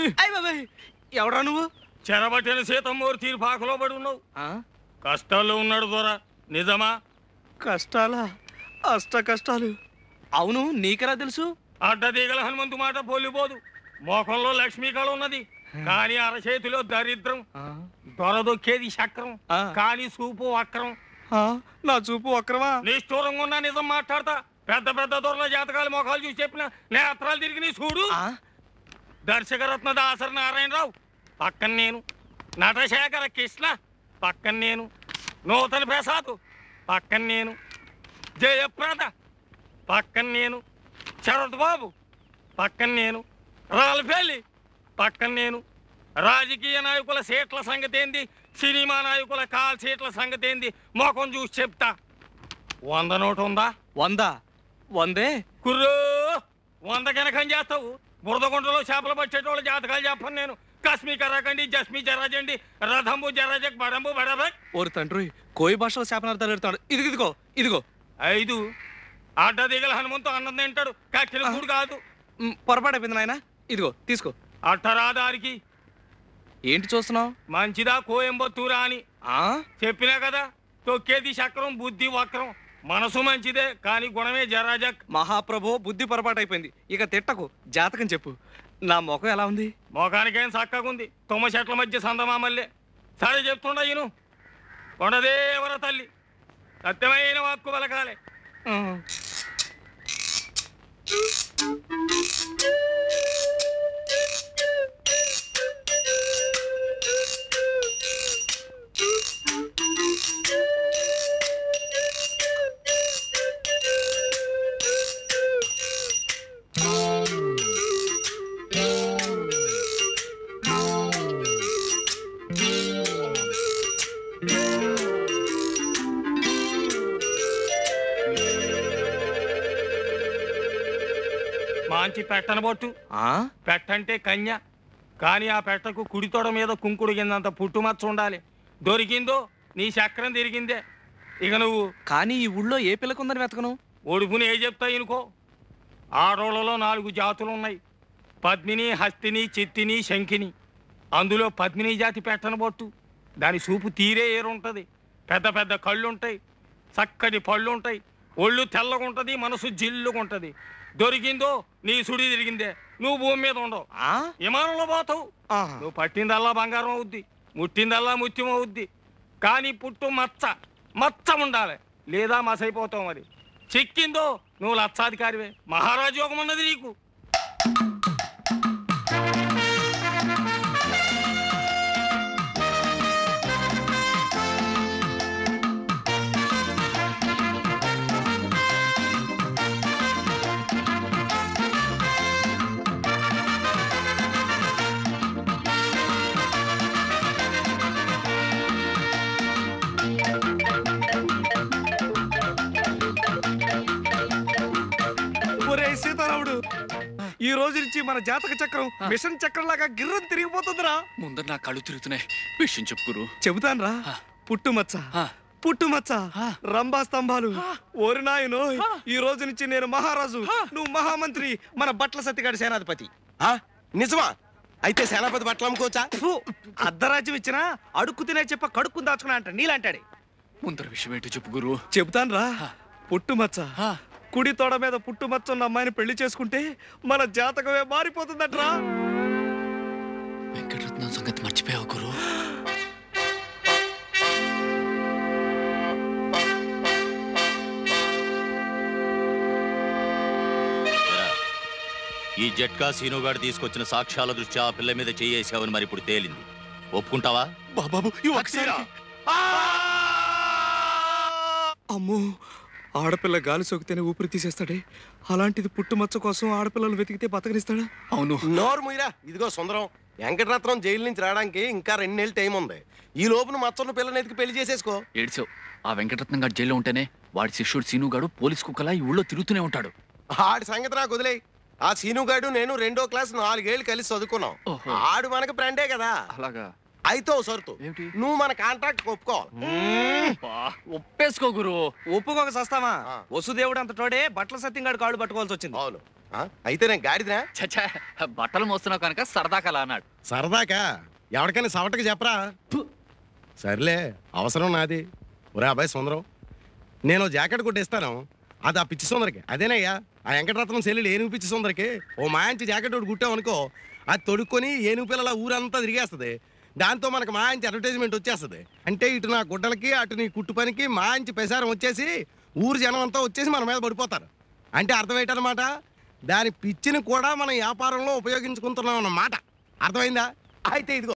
అయ్య బాబాయ్ ఎవడా నువ్వు? చెరబట్టిన సీతమ్మూరు తీర్పాకలో పడి ఉన్నావు. కష్టాల్లో ఉన్నాడు దొర. నిజమా? కష్టాలా? అష్ట కష్టాలు. అవును, నీకెలా తెలుసు? అడ్డదీగల హనుమంతు మాట పోలిపోదు. మోకంలో లక్ష్మీకళ ఉన్నది, కానీ అరచేతిలో దరిద్రం. దొరదొక్కేది చక్రం, కానీ చూపు వక్రం. నా చూపు వక్రమా? నిష్ఠూరంగా ఉన్నా నిజం మాట్లాడతా. పెద్ద పెద్ద దొరల జాతకాలు మొఖాలు చూసి చెప్పిన నేత్రాలు తిరిగి నీ చూడు. దర్శకరత్న దాసరి నారాయణరావు పక్కన నేను, నటశేఖర కృష్ణ పక్కన నేను, నూతన ప్రసాద్ పక్కన నేను, జయప్రద పక్కన నేను, శరత్ బాబు పక్కన నేను, రాల్ఫెల్లి పక్కన నేను. రాజకీయ నాయకుల సీట్ల సంగతి ఏంది, సినిమా నాయకుల కాల్ సీట్ల సంగతి ఏంది మొఖం చూసి చెప్తా. 100 నోటు ఉందా? 100? 100 కుర్రో 100 కనకం చేస్తావు. బురదగుంటలో చేపలు పట్టేటోళ్ళ జాతకాలు చెప్పను నేను. కస్మి కరాకండి, జస్మి జరాజండి, రథంబు జరాజక్, బడంబు బడబక్. ఓరి తండ్రి, కోయి భాషలో శాపనార్థాలు ఎడతాడు. ఇదిగో ఇదిగో 5 అడ్డదిగల హనుమంతు అన్నం తింటాడు, కక్కిన కూడు కాదు. పొరపాటైపోయింది నాయన. ఇదిగో తీసుకో. అట్టరాదారికి ఏంటి చూస్తున్నావు? మంచిదా కోయంబత్తూరా అని చెప్పినా కదా. తొక్కేది చక్రం, బుద్ధి వక్రం. మనసు మంచిదే, కానీ గుణమే జరాజక్. మహాప్రభు, బుద్ధి పొరపాటు అయిపోయింది. ఇక తిట్టకు, జాతకం చెప్పు. నా ముఖం ఎలా ఉంది? ముఖానికేం చక్కగుంది, తుమ్మ చెట్ల మధ్య సందమామల్లే. సరే చెప్తుండ ఈను. కొండదేవర తల్లి సత్యమైన వాక్కు పలకాలే. మంచి పెట్టనబొట్టు. పెట్టంటే కన్య, కానీ ఆ పెట్టకు కుడితోడ మీద కుంకుడు కిందంత పుట్టుమచ్చ ఉండాలి. దొరికిందో నీ చక్రం తిరిగిందే. ఇక నువ్వు కానీ ఈ ఊళ్ళో ఏ పిల్లకుందని వెతకను? ఒడుపుని ఏ చెప్తా ఇనుకో. ఆడోళ్ళలో 4 జాతులు ఉన్నాయి, పద్మిని, హస్తిని, చిత్తిని, శంఖిని. అందులో పద్మిని జాతి పెట్టనబొట్టు. దాని చూపు తీరే ఏరుంటది. పెద్ద పెద్ద కళ్ళుంటాయి, చక్కటి పళ్ళుంటాయి, ఒళ్ళు తెల్లగుంటది, మనసు జిల్లుగుంటది. దొరికిందో నీ సుడి తిరిగిందే. నువ్వు భూమి మీద ఉండవు, విమానంలో పోతావు. నువ్వు పట్టిందల్లా బంగారం అవుద్ది, ముట్టిందల్లా ముత్యం అవుద్ది. కానీ పుట్టు మచ్చ మచ్చ ఉండాలి, లేదా మసైపోతావు. మరి చిక్కిందో నువ్వు లక్షాధికారివే. మహారాజు యోగం ఉన్నది నీకు. సీతారాముడు, ఈ రోజు నుంచి మన జాతక చక్రం మిషన్ చక్రం లాగా గిర్రం తిరిగిపోతుందిరా. ముందర నా కళ్ళు తిరుగుతున్నాయి. విషయం చెప్పుకురు. చెబుతాను రా. పుట్టుమచ్చ, పుట్టుమచ్చ, రంభా స్తంభాలు. ఓరి నాయనో, ఈ రోజు నుంచి నేను మహారాజు, నువ్వు మహామంత్రి, మన బట్ల సత్తిగాడి సేనాధిపతి. నిజమా? అయితే సేనాపతి బట్టలు అమ్ముకోవచ్చా? అర్ధరాజ్యం ఇచ్చినా అడుక్కు తినే చెప్ప కడుక్కుని దాచుకున్నా అంట నీలాంటాడే. ముందర విషయం ఏంటో చెప్పు గురు. చెబుతాను రా. పుట్టుమచ్చ, కుడి తోడ మీద పుట్టుమచ్చ ఉన్న అమ్మాయిని పెళ్లి చేసుకుంటే మన జాతకమే మారిపోతుందట్రా. వెంకటరత్నం సంగతి మర్చిపోయావు గురు. ఈ జట్కా సీనుగాడు తీసుకొచ్చిన సాక్ష్యాల దృష్ట్యా ఆ పిల్ల మీద చేయేసావని మరి ఇప్పుడు తేలింది. ఒప్పుకుంటావా? బాబు అమ్మో, ఆడపిల్ల గాలి సోకితేనే ఊపిరి తీసేస్తాడే. అలాంటిది పుట్టుమచ్చ కోసం ఆడపిల్లలు వెతికితే బతకనిస్తాడా? అవును. నోరు ముయ్యరా. ఇదిగో సుందరం, వెంకటరత్నం జైలు నుంచి రావడానికి ఇంకా 2 నెలలు టైం ఉంది. ఈ లోపున మచ్చన్న పిల్లని ఎతికి పెళ్లి చేసేసుకో. ఏడ్చావు. ఆ వెంకటరత్నం గారు జైల్లో ఉంటేనే వాడి శిష్యుడు సీనుగాడు పోలీస్ కుక్కలా ఈ ఊళ్ళో తిరుగుతూనే ఉంటాడు. ఆడి సంగతి నాకు వదిలేయి. ఆ సీనుగాడు నేను 2వ క్లాస్ 4 ఏళ్ళు కలిసి చదువుకున్నాం. ఆడు మనకి ఫ్రెండే కదా. అలాగా? అయితే ఓ సరుతు, నువ్వు మన కాంట్రాక్ట్ ఒప్పుకోవాలి. ఒప్పేసుకో గురు. ఒప్పుకోక సస్తామా? వసుదేవుడు అంత తోడే బట్ల సత్యంగాడు కాళ్ళు పట్టుకోవాల్సి వచ్చింది. అవును. అయితే నేను గాడిదినా? చచ్చా, బట్టలు మోస్తున్నావు కనుక సరదా కలా అన్నాడు. సరదాకా ఎవరికైనా సవటకి చెప్పరా? సర్లే, అవసరం నాది. ఒరే అబ్బాయి సుందరం, నేను జాకెట్ కొట్టిస్తాను, అది ఆ పిచ్చి సుందరికి. అదేనయ్యా ఆ వెంకటరత్నం సెల్లుడు ఏనుగు పిచ్చి సుందరికి ఓ మాంచి జాకెట్ ఒకటి కుట్టామనుకో, అది తొడుక్కొని ఏనుగు పిల్లల ఊరంతా తిరిగేస్తుంది. దాంతో మనకు మాంచి అడ్వర్టైజ్మెంట్ వచ్చేస్తుంది. అంటే ఇటు నా గుడ్డలకి అటు నీ కుట్టు పనికి మాంచి ప్రసారం వచ్చేసి ఊరు జనం అంతా వచ్చేసి మన మీద పడిపోతారు. అంటే అర్థమేటన్నమాట, దాని పిచ్చిని కూడా మనం వ్యాపారంలో ఉపయోగించుకుంటున్నాం అన్నమాట. అర్థమైందా? అయితే ఇదిగో